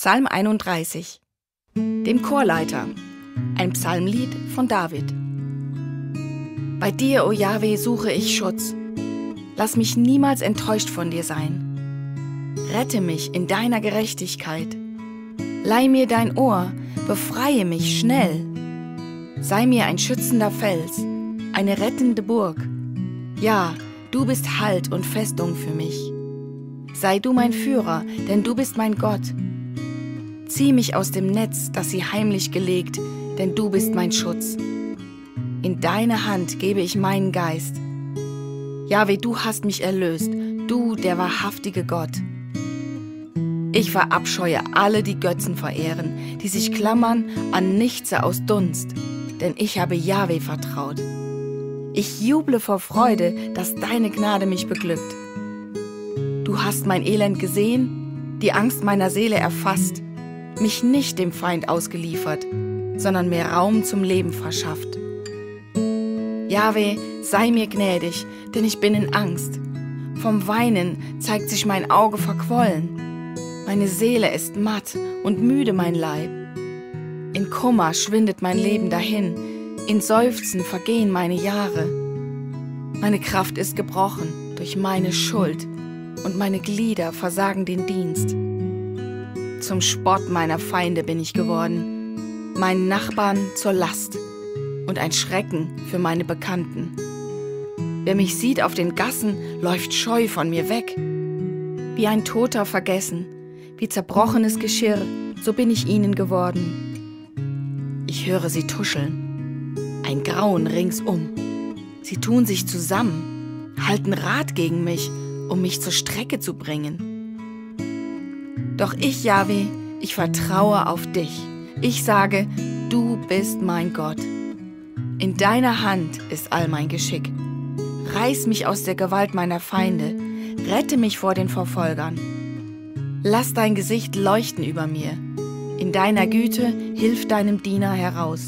Psalm 31, dem Chorleiter, ein Psalmlied von David. Bei dir, o Jahwe, suche ich Schutz. Lass mich niemals enttäuscht von dir sein. Rette mich in deiner Gerechtigkeit. Leih mir dein Ohr, befreie mich schnell. Sei mir ein schützender Fels, eine rettende Burg. Ja, du bist Halt und Festung für mich. Sei du mein Führer, denn du bist mein Gott. Zieh mich aus dem Netz, das sie heimlich gelegt, denn du bist mein Schutz. In deine Hand gebe ich meinen Geist. Jahwe, du hast mich erlöst, du, der wahrhaftige Gott. Ich verabscheue alle, die Götzen verehren, die sich klammern an Nichtse aus Dunst, denn ich habe Jahwe vertraut. Ich juble vor Freude, dass deine Gnade mich beglückt. Du hast mein Elend gesehen, die Angst meiner Seele erfasst, mich nicht dem Feind ausgeliefert, sondern mir Raum zum Leben verschafft. Jahwe, sei mir gnädig, denn ich bin in Angst. Vom Weinen zeigt sich mein Auge verquollen. Meine Seele ist matt und müde mein Leib. In Kummer schwindet mein Leben dahin, in Seufzen vergehen meine Jahre. Meine Kraft ist gebrochen durch meine Schuld und meine Glieder versagen den Dienst. Zum Spott meiner Feinde bin ich geworden, meinen Nachbarn zur Last und ein Schrecken für meine Bekannten. Wer mich sieht auf den Gassen, läuft scheu von mir weg. Wie ein Toter vergessen, wie zerbrochenes Geschirr, so bin ich ihnen geworden. Ich höre sie tuscheln, ein Grauen ringsum. Sie tun sich zusammen, halten Rat gegen mich, um mich zur Strecke zu bringen. Doch ich, Jahwe, ich vertraue auf dich. Ich sage, du bist mein Gott. In deiner Hand ist all mein Geschick. Reiß mich aus der Gewalt meiner Feinde, rette mich vor den Verfolgern. Lass dein Gesicht leuchten über mir. In deiner Güte hilf deinem Diener heraus.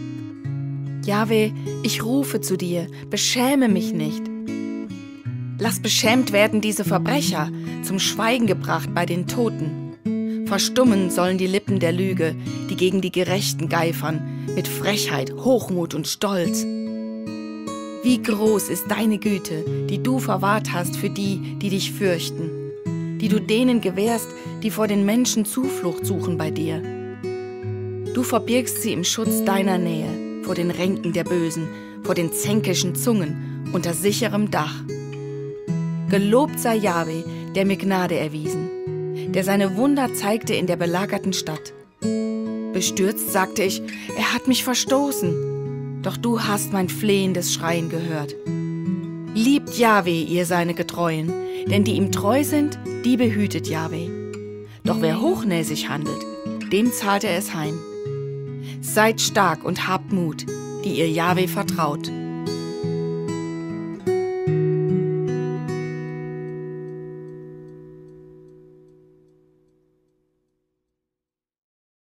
Jahwe, ich rufe zu dir, beschäme mich nicht. Lass beschämt werden diese Verbrecher, zum Schweigen gebracht bei den Toten. Verstummen sollen die Lippen der Lüge, die gegen die Gerechten geifern, mit Frechheit, Hochmut und Stolz. Wie groß ist deine Güte, die du verwahrt hast für die, die dich fürchten, die du denen gewährst, die vor den Menschen Zuflucht suchen bei dir. Du verbirgst sie im Schutz deiner Nähe, vor den Ränken der Bösen, vor den zänkischen Zungen, unter sicherem Dach. Gelobt sei Jahwe, der mir Gnade erwiesen, der seine Wunder zeigte in der belagerten Stadt. Bestürzt sagte ich, er hat mich verstoßen, doch du hast mein flehendes Schreien gehört. Liebt Jahwe, ihr seine Getreuen, denn die ihm treu sind, die behütet Jahwe. Doch wer hochnäsig handelt, dem zahlt er es heim. Seid stark und habt Mut, die ihr Jahwe vertraut.